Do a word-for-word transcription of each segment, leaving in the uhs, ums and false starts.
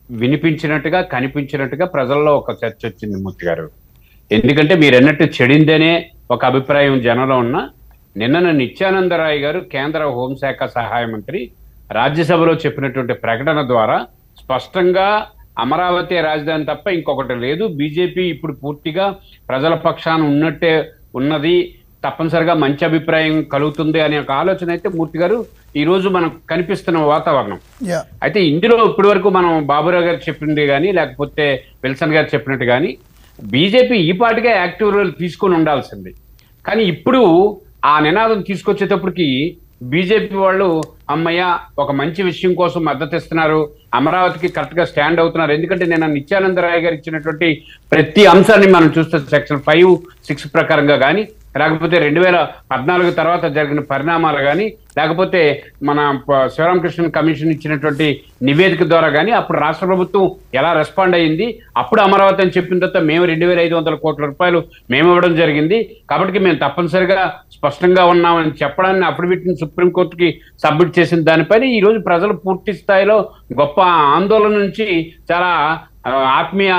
వినిపించినట్టుగా కనిపించినట్టుగా ప్రజల్లో ఒక చర్చ వచ్చింది మూర్తి గారు. ఎందుకంటే మీరు అన్నట్టు చెడిందనే ఒక అభిప్రాయం జనంలో ఉన్న నిన్న నిత్యానందరాయ్ గారు కేంద్ర హోంశాఖ సహాయ మంత్రి రాజ్యసభలో చెప్పినటువంటి ప్రకటన ద్వారా స్పష్టంగా అమరావతి రాజధాని తప్ప ఇంకొకటి లేదు, బీజేపీ ఇప్పుడు పూర్తిగా ప్రజల పక్షాన ఉన్నట్టే ఉన్నది, తప్పనిసరిగా మంచి అభిప్రాయం కలుగుతుంది అనే ఒక ఆలోచన అయితే మూర్తి గారు ఈ రోజు మనకు కనిపిస్తున్న వాతావరణం. అయితే ఇందులో ఇప్పటి వరకు మనం బాబురావు గారు చెప్పింది కానీ లేకపోతే విల్సన్ గారు చెప్పినట్టు కానీ బీజేపీ ఈ పాటిగా యాక్టివ్ రోల్ తీసుకొని ఉండాల్సింది. కానీ ఇప్పుడు ఆ నినాదం తీసుకొచ్చేటప్పటికి బీజేపీ వాళ్ళు అమ్మయ్య ఒక మంచి విషయం కోసం మద్దతు ఇస్తున్నారు, అమరావతికి కరెక్ట్ గా స్టాండ్ అవుతున్నారు. ఎందుకంటే నేను నిత్యానందరాయ్ గారు ఇచ్చినటువంటి ప్రతి అంశాన్ని మనం చూస్తే సెక్షన్ ఫైవ్ సిక్స్ ప్రకారంగా కానీ లేకపోతే రెండు వేల పద్నాలుగు తర్వాత జరిగిన పరిణామాలు కానీ లేకపోతే మన శివరామకృష్ణ కమిషన్ ఇచ్చినటువంటి నివేదిక ద్వారా కానీ అప్పుడు రాష్ట్ర ప్రభుత్వం ఎలా రెస్పాండ్ అయ్యింది, అప్పుడు అమరావతి అని చెప్పిన తర్వాత మేము రెండు వేల ఐదు వందల కోట్ల రూపాయలు మేము ఇవ్వడం జరిగింది కాబట్టి మేము తప్పనిసరిగా స్పష్టంగా ఉన్నామని చెప్పడాన్ని అఫిడవిట్ని సుప్రీంకోర్టుకి సబ్మిట్ చేసిన దానిపైన ఈ రోజు ప్రజలు పూర్తి స్థాయిలో గొప్ప ఆందోళన నుంచి చాలా ఆత్మీయ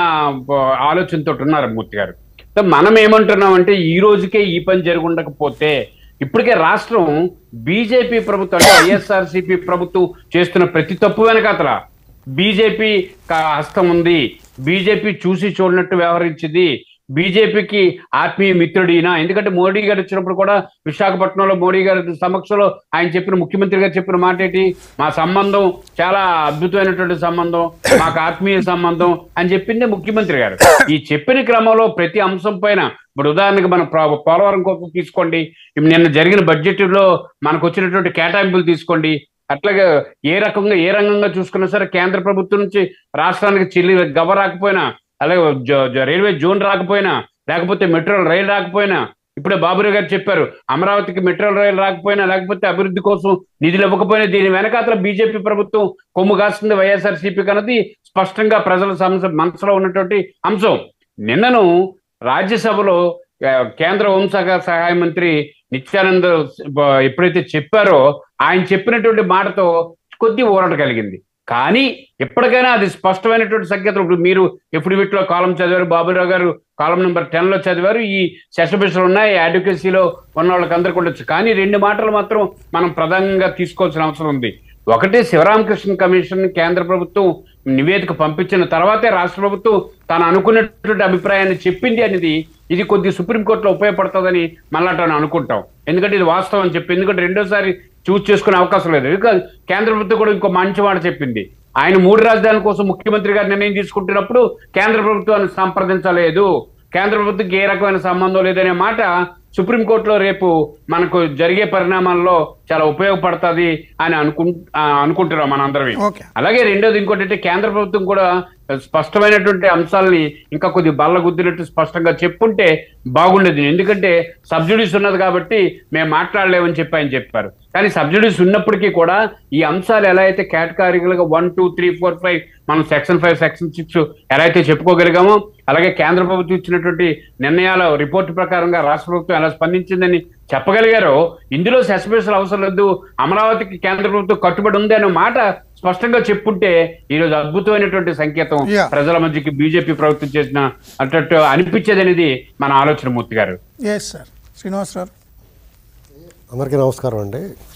ఆలోచనతో ఉన్నారు మూర్తి గారు. మనం ఏమంటున్నామంటే ఈ రోజుకే ఈ పని జరిగి ఉండకపోతే ఇప్పటికే రాష్ట్రం బీజేపీ ప్రభుత్వం అంటే వైఎస్ఆర్సీపీ ప్రభుత్వం చేస్తున్న ప్రతి తప్పు వెనకాతల బీజేపీ హస్తం ఉంది, బీజేపీ చూసి చూడనట్టు వ్యవహరించింది, బీజేపీకి ఆత్మీయ మిత్రుడినా. ఎందుకంటే మోడీ గారు వచ్చినప్పుడు కూడా విశాఖపట్నంలో మోడీ గారి సమక్షంలో ఆయన చెప్పిన ముఖ్యమంత్రి గారు చెప్పిన మాట ఏంటి, మా సంబంధం చాలా అద్భుతమైనటువంటి సంబంధం, మాకు ఆత్మీయ సంబంధం అని చెప్పిందే ముఖ్యమంత్రి గారు. ఈ చెప్పిన క్రమంలో ప్రతి అంశం పైన ఇప్పుడు ఉదాహరణకి మనం పోలవరం కోసం తీసుకోండి, నిన్న జరిగిన బడ్జెట్ లో మనకు వచ్చినటువంటి కేటాయింపులు తీసుకోండి, అట్లాగే ఏ రకంగా ఏ రంగంగా చూసుకున్నా సరే కేంద్ర ప్రభుత్వం నుంచి రాష్ట్రానికి చెల్లి గవ రాకపోయినా అలాగే రైల్వే జోన్ రాకపోయినా లేకపోతే మెట్రో రైలు రాకపోయినా ఇప్పుడే బాబురావు గారు చెప్పారు అమరావతికి మెట్రో రైలు రాకపోయినా లేకపోతే అభివృద్ధి కోసం నిధులు ఇవ్వకపోయినా దీని వెనకాతల బీజేపీ ప్రభుత్వం కొమ్ము కాస్తుంది వైఎస్ఆర్సీపీకి అన్నది స్పష్టంగా ప్రజల మనసులో ఉన్నటువంటి అంశం. నిన్నను రాజ్యసభలో కేంద్ర హోంశాఖ సహాయ మంత్రి నిత్యానంద ఎప్పుడైతే చెప్పారో ఆయన చెప్పినటువంటి మాటతో కొద్ది ఊరట కలిగింది. కానీ ఎప్పటికైనా అది స్పష్టమైనటువంటి సంకేతం. ఇప్పుడు మీరు ఎఫిడవిట్లో కాలం చదివారు, బాబురావు గారు కాలం నెంబర్ టెన్ లో చదివారు, ఈ సెషబిషలు ఉన్నాయి, అడ్వకేసీలో ఉన్న వాళ్ళకి అందరికీ ఉండొచ్చు. కానీ రెండు మాటలు మాత్రం మనం ప్రధానంగా తీసుకోవాల్సిన అవసరం ఉంది. ఒకటి, శివరామకృష్ణ కమిషన్ కేంద్ర ప్రభుత్వం నివేదిక పంపించిన తర్వాతే రాష్ట్ర ప్రభుత్వం తాను అనుకున్నటువంటి అభిప్రాయాన్ని చెప్పింది అనేది ఇది కొద్ది సుప్రీంకోర్టులో ఉపయోగపడుతుందని మళ్ళా తాను అనుకుంటాం. ఎందుకంటే ఇది వాస్తవం అని చెప్పి, ఎందుకంటే రెండోసారి చూస్ చేసుకునే అవకాశం లేదు. ఇంకా కేంద్ర ప్రభుత్వం కూడా ఇంకో మంచి మాట చెప్పింది, ఆయన మూడు రాజధానుల కోసం ముఖ్యమంత్రి గారు నిర్ణయం తీసుకుంటున్నప్పుడు కేంద్ర ప్రభుత్వాన్ని సంప్రదించలేదు, కేంద్ర ప్రభుత్వంకి ఏ రకమైన సంబంధం లేదనే మాట సుప్రీంకోర్టులో రేపు మనకు జరిగే పరిణామాల్లో చాలా ఉపయోగపడుతుంది అని అనుకు అనుకుంటున్నాం మనందరమే. అలాగే రెండోది ఇంకోటి అంటే కేంద్ర ప్రభుత్వం కూడా స్పష్టమైనటువంటి అంశాలని ఇంకా కొద్ది బల్ల గుద్దినట్టు స్పష్టంగా చెప్పుంటే బాగుండేది. ఎందుకంటే సబ్సిడీస్ ఉన్నది కాబట్టి మేము మాట్లాడలేమని చెప్పి ఆయన చెప్పారు. కానీ సబ్సిడీస్ ఉన్నప్పటికీ కూడా ఈ అంశాలు ఎలా అయితే కేటగిరీలుగా one two three four five మనం సెక్షన్ ఫైవ్ సెక్షన్ సిక్స్ ఎలా అయితే చెప్పుకోగలిగామో అలాగే కేంద్ర ప్రభుత్వం ఇచ్చినటువంటి నిర్ణయాల రిపోర్టు ప్రకారంగా రాష్ట్ర ప్రభుత్వం ఎలా స్పందించిందని చెప్పగలిగారో ఇందులో సస్పెన్షన్ అవసరం లేదు, అమరావతికి కేంద్ర ప్రభుత్వం కట్టుబడి ఉంది అనే మాట స్పష్టంగా చెప్పుంటే ఈరోజు అద్భుతమైనటువంటి సంకేతం ప్రజల మధ్యకి బీజేపీ ప్రభుత్వం చేసిన అన్నట్టు అనిపించేది అనేది మన ఆలోచన. మూర్తి గారు. శ్రీనివాస్ గారు అందరికీ నమస్కారం అండి.